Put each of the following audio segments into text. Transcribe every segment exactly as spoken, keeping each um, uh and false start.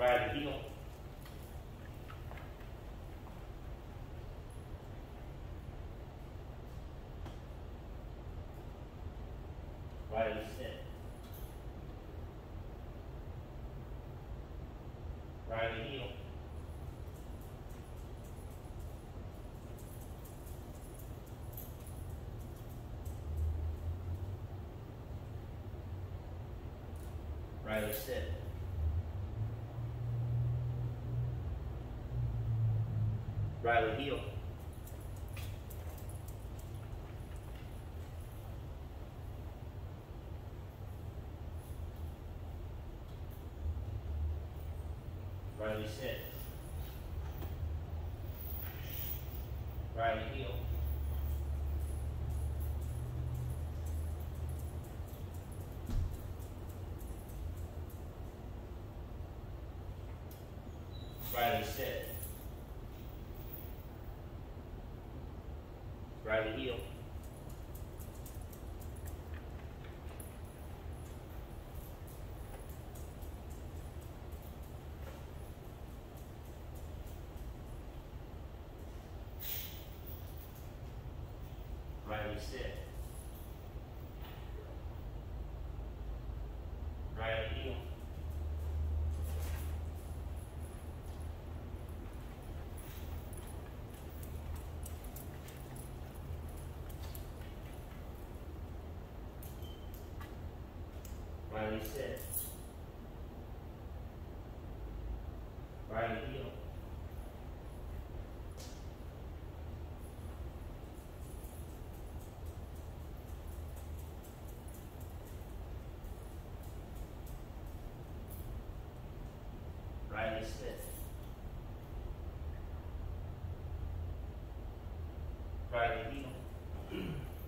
Riley heel. Riley sit. Riley heel. Riley sit. Riley heel. Riley sit. Riley heel. Riley sit. Riley heel. Riley sit. Riley heel. Riley sit. Riley heel. Riley sit. Riley heel.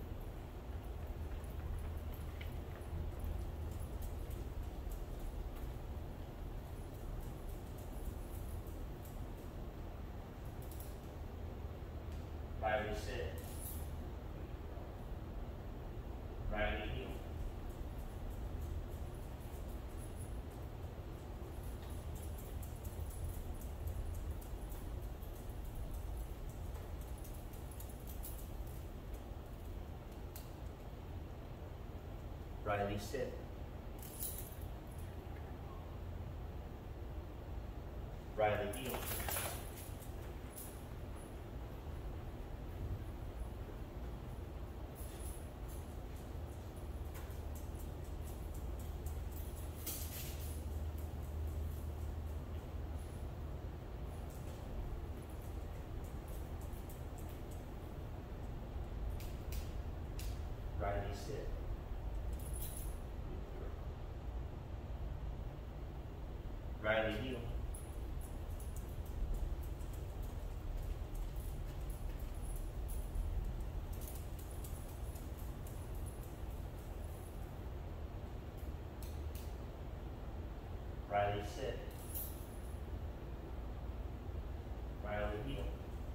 Riley sit. Riley heel. Riley sit. Riley heel. Riley sit. Riley heel. Riley sit. Riley heel.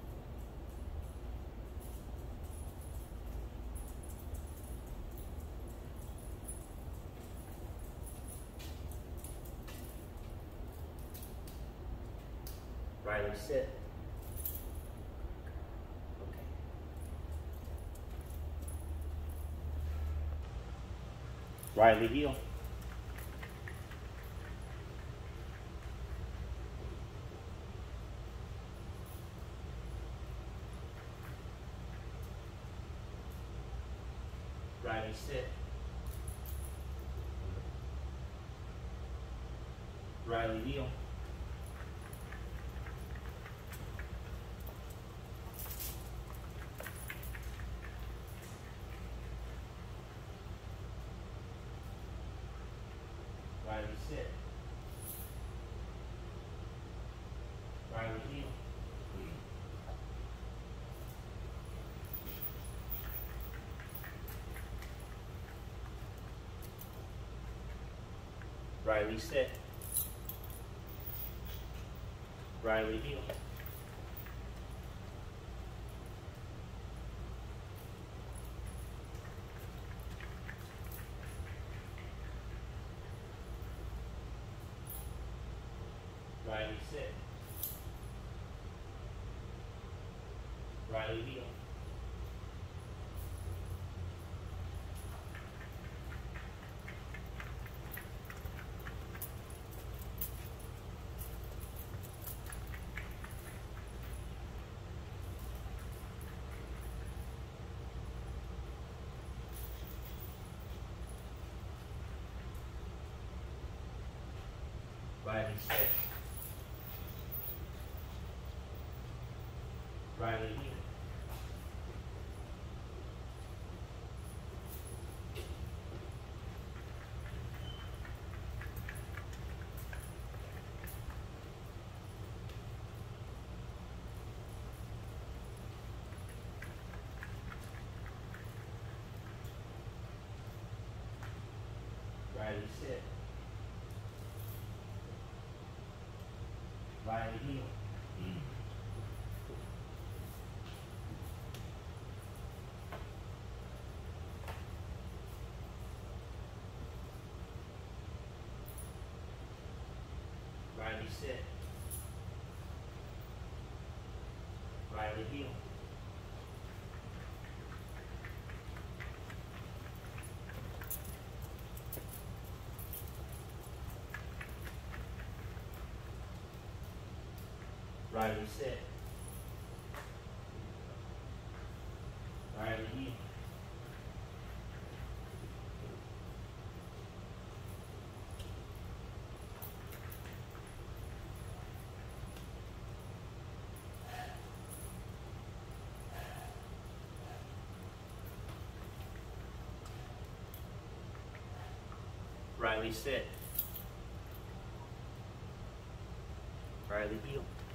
Riley sit. Okay. Riley heel. Riley sit. Riley heel. Riley sit. Riley heel. Riley sit. Riley heel. Riley sit. Riley heel. Riley sit. Riley heel. Riley sit. Riley heel. Riley sit. Riley heel. Riley sit. Riley heel. Riley sit. Riley heel.